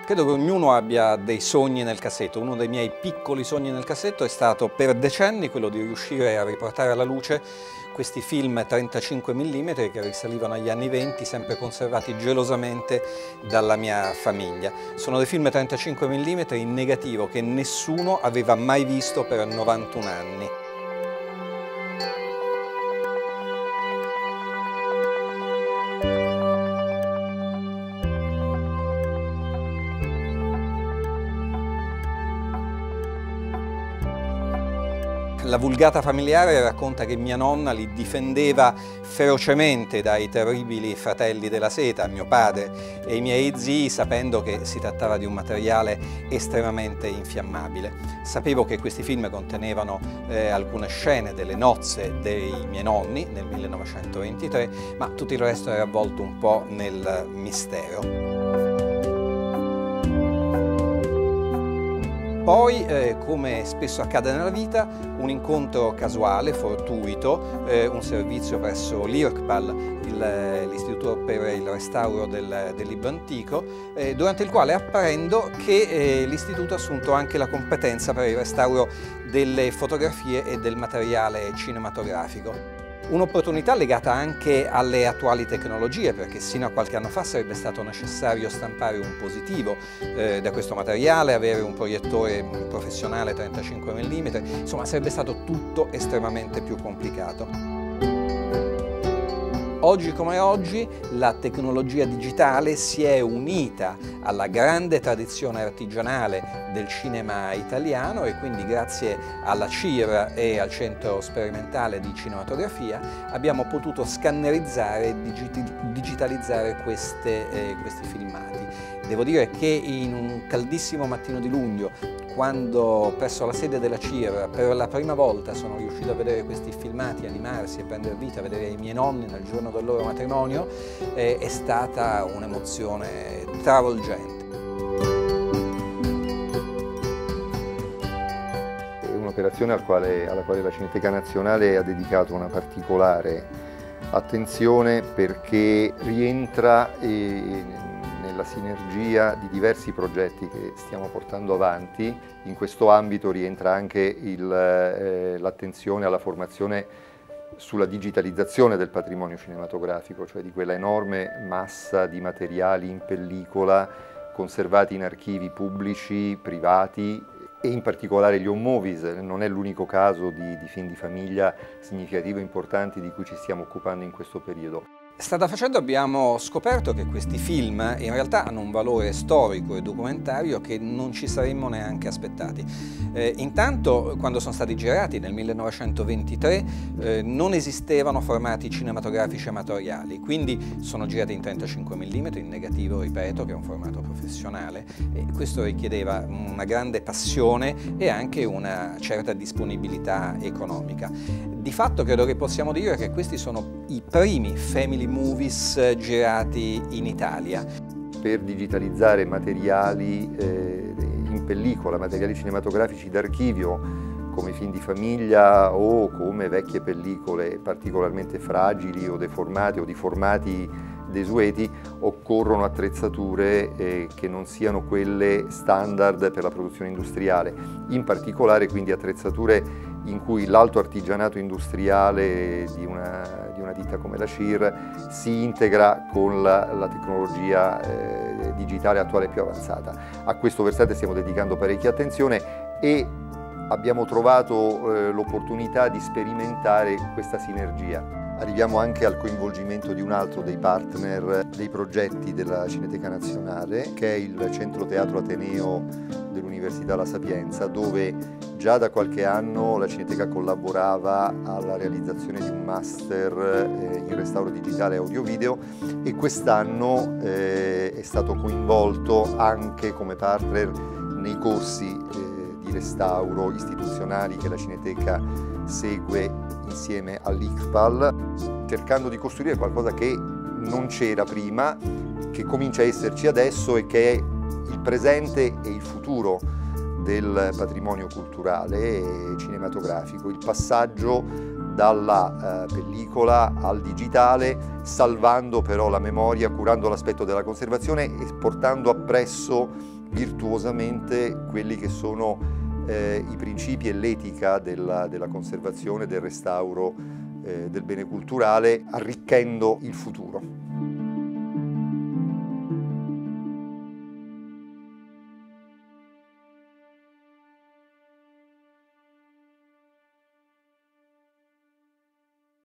Credo che ognuno abbia dei sogni nel cassetto. Uno dei miei piccoli sogni nel cassetto è stato per decenni quello di riuscire a riportare alla luce questi film 35 mm che risalivano agli anni 20, sempre conservati gelosamente dalla mia famiglia. Sono dei film 35 mm in negativo che nessuno aveva mai visto per 91 anni. La vulgata familiare racconta che mia nonna li difendeva ferocemente dai terribili fratelli della seta, mio padre e i miei zii, sapendo che si trattava di un materiale estremamente infiammabile. Sapevo che questi film contenevano alcune scene delle nozze dei miei nonni nel 1923, ma tutto il resto era avvolto un po' nel mistero. Poi, come spesso accade nella vita, un incontro casuale, fortuito, un servizio presso l'IRCPAL, l'Istituto per il Restauro del Libro Antico, durante il quale apprendo che l'Istituto ha assunto anche la competenza per il restauro delle fotografie e del materiale cinematografico. Un'opportunità legata anche alle attuali tecnologie, perché sino a qualche anno fa sarebbe stato necessario stampare un positivo da questo materiale, avere un proiettore professionale 35 mm, insomma sarebbe stato tutto estremamente più complicato. Oggi come oggi la tecnologia digitale si è unita alla grande tradizione artigianale del cinema italiano e quindi grazie alla CIR e al Centro Sperimentale di Cinematografia abbiamo potuto scannerizzare e digitalizzare questi filmati. Devo dire che in un caldissimo mattino di luglio, quando presso la sede della CIR per la prima volta sono riuscito a vedere questi filmati animarsi e prendere vita, a vedere i miei nonni nel giorno del loro matrimonio, è stata un'emozione travolgente. È un'operazione alla quale la Cineteca Nazionale ha dedicato una particolare attenzione perché rientra nella sinergia di diversi progetti che stiamo portando avanti. In questo ambito rientra anche l'attenzione alla formazione sulla digitalizzazione del patrimonio cinematografico, cioè di quella enorme massa di materiali in pellicola conservati in archivi pubblici, privati e in particolare gli home movies. Non è l'unico caso di film di famiglia significativi e importanti di cui ci stiamo occupando in questo periodo. Strada facendo abbiamo scoperto che questi film in realtà hanno un valore storico e documentario che non ci saremmo neanche aspettati. Intanto, quando sono stati girati nel 1923 non esistevano formati cinematografici amatoriali, quindi sono girati in 35 mm, in negativo, ripeto, che è un formato professionale, e questo richiedeva una grande passione e anche una certa disponibilità economica. Di fatto credo che possiamo dire che questi sono i primi family movies girati in Italia. Per digitalizzare materiali in pellicola, materiali cinematografici d'archivio come film di famiglia o come vecchie pellicole particolarmente fragili o deformate o di formati desueti, occorrono attrezzature che non siano quelle standard per la produzione industriale, in particolare quindi attrezzature in cui l'alto artigianato industriale di una ditta come la CIR si integra con la tecnologia digitale attuale più avanzata. A questo versante stiamo dedicando parecchia attenzione e abbiamo trovato l'opportunità di sperimentare questa sinergia. Arriviamo anche al coinvolgimento di un altro dei partner dei progetti della Cineteca Nazionale, che è il Centro Teatro Ateneo dell'Università La Sapienza, dove già da qualche anno la Cineteca collaborava alla realizzazione di un master in restauro digitale audio-video e quest'anno è stato coinvolto anche come partner nei corsi di restauro istituzionali che la Cineteca segue insieme all'IRCPAL, cercando di costruire qualcosa che non c'era prima, che comincia a esserci adesso e che è il presente e il futuro del patrimonio culturale e cinematografico, il passaggio dalla pellicola al digitale, salvando però la memoria, curando l'aspetto della conservazione e portando appresso virtuosamente quelli che sono i principi e l'etica della conservazione, del restauro del bene culturale, arricchendo il futuro.